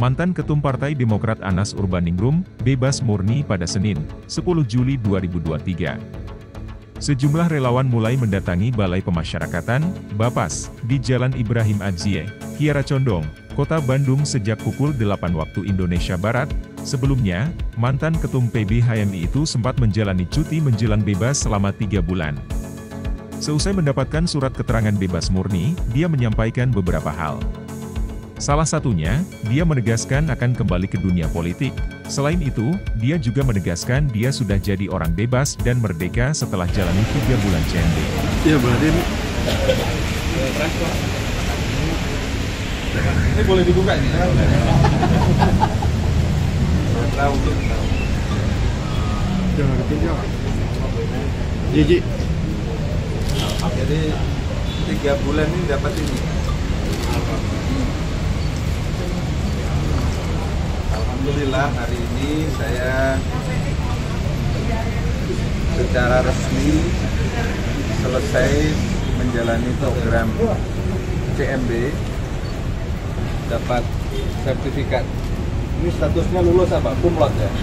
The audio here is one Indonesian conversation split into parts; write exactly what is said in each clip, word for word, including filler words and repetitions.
Mantan Ketum Partai Demokrat Anas Urbaningrum, bebas murni pada Senin, sepuluh Juli dua ribu dua puluh tiga. Sejumlah relawan mulai mendatangi Balai Pemasyarakatan, Bapas, di Jalan Ibrahim Adzie, Kiara Condong, Kota Bandung sejak pukul delapan waktu Indonesia Barat. Sebelumnya, mantan Ketum P B H M I itu sempat menjalani cuti menjelang bebas selama tiga bulan. Seusai mendapatkan surat keterangan bebas murni, dia menyampaikan beberapa hal. Salah satunya, dia menegaskan akan kembali ke dunia politik. Selain itu, dia juga menegaskan dia sudah jadi orang bebas dan merdeka setelah jalani tiga bulan C M B. Iya, berarti ini. Ini boleh dibuka ini? Tahu, tahu. Jangan ketinjau. Jiji. Jadi tiga bulan ini dapat ini. Alhamdulillah hari ini saya secara resmi selesai menjalani program C M B, dapat sertifikat. Ini statusnya lulus apa? Kumlot ya?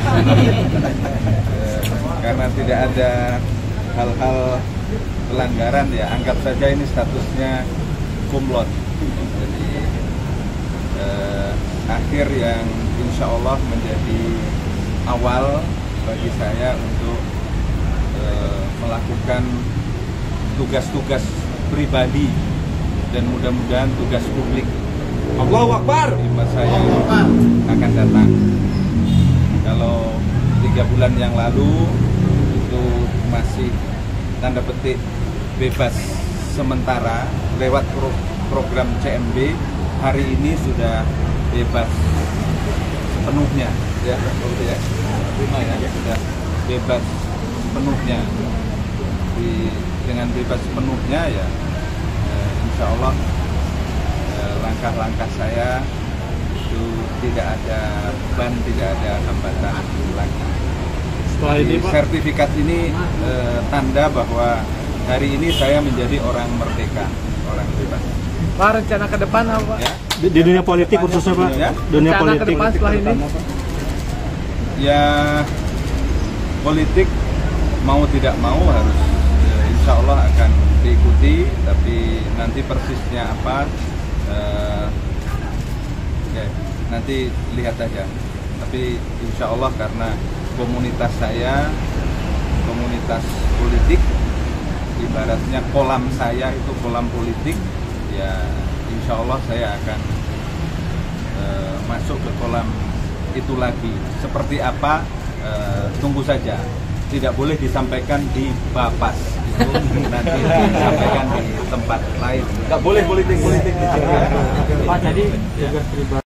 Karena tidak ada hal-hal pelanggaran ya, anggap saja ini statusnya kumlot. Jadi eh, akhir yang insya Allah menjadi awal bagi saya untuk eh, melakukan tugas-tugas pribadi dan mudah-mudahan tugas publik Allahu Akbar di masa yang akan datang. Kalau tiga bulan yang lalu itu masih tanda petik bebas sementara lewat pro program C M B, hari ini sudah bebas sepenuhnya ya, ya. Prima ya, sudah bebas sepenuhnya. Di, dengan bebas sepenuhnya ya, eh, insya Allah langkah-langkah saya itu tidak ada beban, tidak ada hambatan lagi. Setelah ini, Pak, sertifikat ini eh, tanda bahwa hari ini saya menjadi orang merdeka, orang bebas. Pak, rencana ke depan apa? Ya? Di, di dunia politik khususnya, Pak. Ya? Dunia rencana politik. ke depan setelah ini? Ya, politik mau tidak mau harus ya, insya Allah akan diikuti, tapi nanti persisnya apa? Uh, ya, nanti lihat aja. Tapi insya Allah karena komunitas saya, komunitas politik, ibaratnya kolam saya itu kolam politik, ya insya Allah saya akan uh, masuk ke kolam itu lagi. Seperti apa? Uh, tunggu saja. Tidak boleh disampaikan di Bapas. Itu nanti disampaikan di tempat lain. Nggak boleh politik-politik di sini. Pak, jadi tugas pribadi.